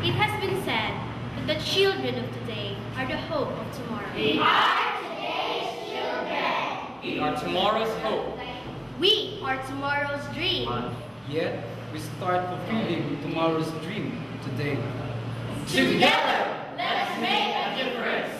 It has been said that the children of today are the hope of tomorrow. We are today's children. We are tomorrow's hope. We are tomorrow's dream. Yet, we start fulfilling tomorrow's dream today. Together, let's make a difference.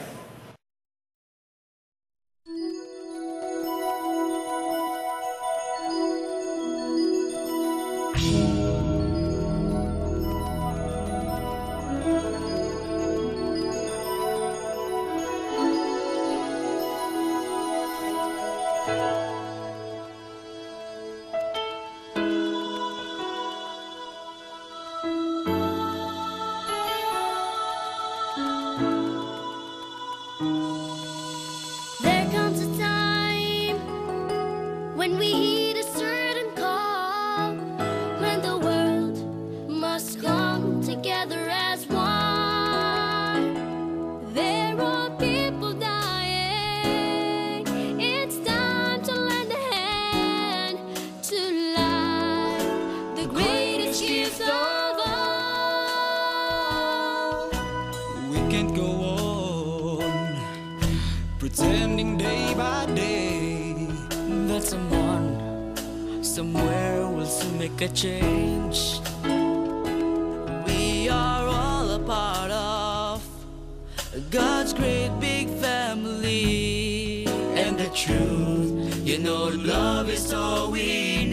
There comes a time when we heed a certain call, when the world must come together as one. There are people dying. It's time to lend a hand to life, the greatest gift of all. We can't go on pretending day by day that someone somewhere will soon make a change. We are all a part of God's great big family, and the truth, you know, love is all we